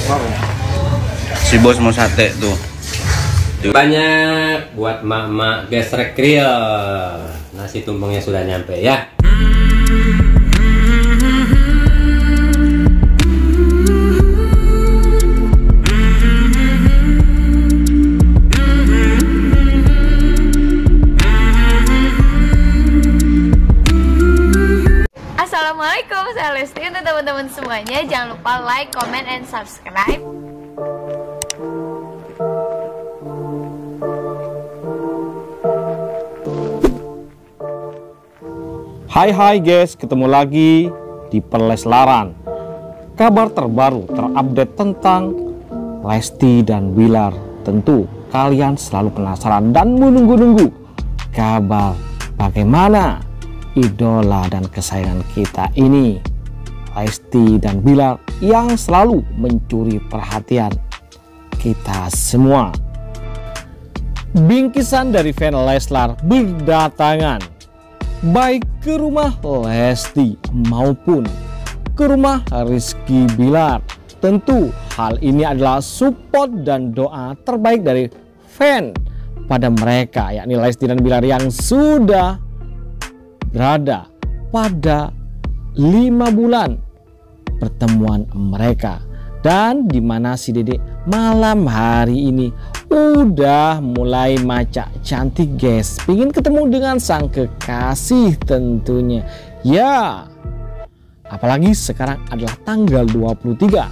Si bos mau sate tuh. Banyak buat mak-mak gesrek grill. Nasi tumpengnya sudah nyampe ya. Assalamualaikum, saya Lesti. Untuk teman-teman semuanya, jangan lupa like, comment, and subscribe. Hai guys, ketemu lagi di Perleslaran. Kabar terbaru terupdate tentang Lesti dan Bilar. Tentu kalian selalu penasaran dan menunggu-nunggu kabar bagaimana idola dan kesayangan kita ini, Lesti dan Bilar, yang selalu mencuri perhatian kita semua. Bingkisan dari fan Leslar berdatangan, baik ke rumah Lesti maupun ke rumah Rizky Bilar. Tentu hal ini adalah support dan doa terbaik dari fan pada mereka, yakni Lesti dan Bilar, yang sudah berada pada 5 bulan pertemuan mereka. Dan dimana si Dedek malam hari ini udah mulai macak cantik guys, pingin ketemu dengan sang kekasih tentunya ya. Apalagi sekarang adalah tanggal 23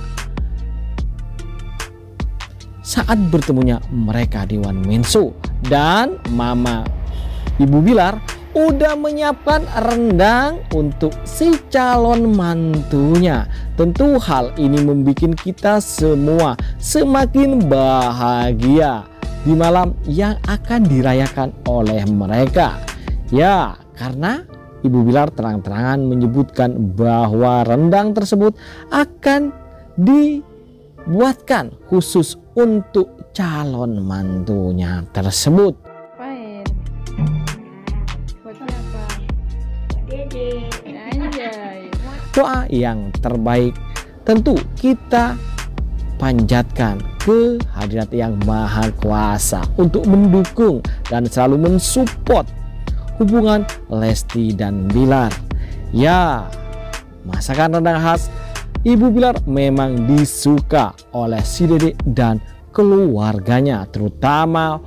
saat bertemunya mereka di One Man Show. Dan mama Ibu Bilar udah menyiapkan rendang untuk si calon mantunya. Tentu hal ini membuat kita semua semakin bahagia di malam yang akan dirayakan oleh mereka ya, karena Ibu Bilar terang-terangan menyebutkan bahwa rendang tersebut akan dibuatkan khusus untuk calon mantunya tersebut. Doa yang terbaik tentu kita panjatkan ke hadirat yang maha kuasa untuk mendukung dan selalu mensupport hubungan Lesti dan Bilar ya. Masakan rendang khas Ibu Bilar memang disuka oleh si Dedek dan keluarganya, terutama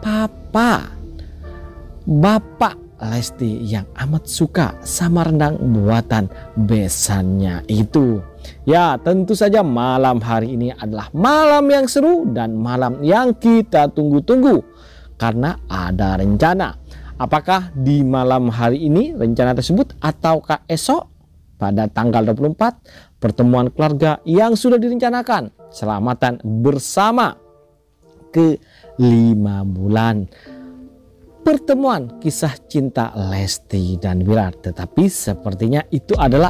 Bapak Lesti yang amat suka sama rendang buatan besannya itu ya. Tentu saja malam hari ini adalah malam yang seru dan malam yang kita tunggu-tunggu, karena ada rencana. Apakah di malam hari ini rencana tersebut, ataukah esok pada tanggal 24 pertemuan keluarga yang sudah direncanakan selamatan bersama ke 5 bulan pertemuan kisah cinta Lesti dan Bilar. Tetapi sepertinya itu adalah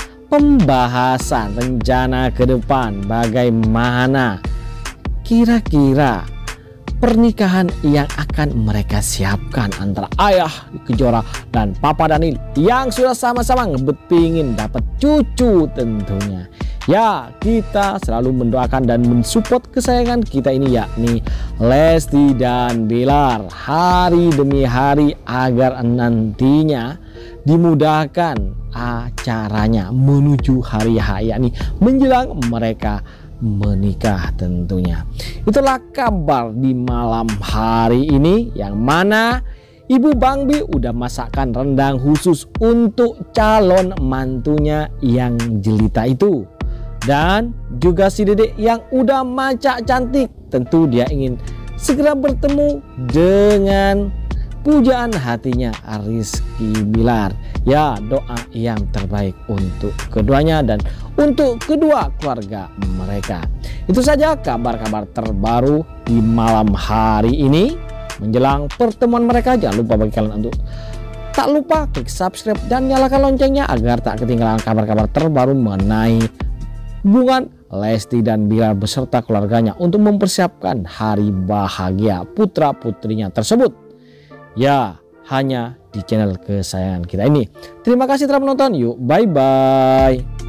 pembahasan rencana ke depan, bagaimana kira-kira pernikahan yang akan mereka siapkan antara Ayah Kejora dan Papa Daniel yang sudah sama-sama ngebetingin dapat cucu tentunya ya. Kita selalu mendoakan dan mensupport kesayangan kita ini, yakni Lesti dan Bilar, hari demi hari agar nantinya dimudahkan acaranya menuju hari H, yakni menjelang mereka menikah tentunya. Itulah kabar di malam hari ini, yang mana Ibu Bang Bi udah masakkan rendang khusus untuk calon mantunya yang jelita itu. Dan juga si Dedek yang udah macak cantik, tentu dia ingin segera bertemu dengan pujaan hatinya Rizky Bilar ya. Doa yang terbaik untuk keduanya dan untuk kedua keluarga mereka. Itu saja kabar-kabar terbaru di malam hari ini menjelang pertemuan mereka. Jangan lupa bagi kalian untuk tak lupa klik subscribe dan nyalakan loncengnya agar tak ketinggalan kabar-kabar terbaru mengenai hubungan Lesti dan Bilar beserta keluarganya untuk mempersiapkan hari bahagia putra putrinya tersebut ya, hanya di channel kesayangan kita ini. Terima kasih telah menonton. Yuk, bye bye.